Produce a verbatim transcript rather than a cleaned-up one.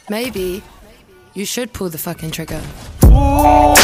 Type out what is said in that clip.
Maybe you should pull the fucking trigger. Ooh.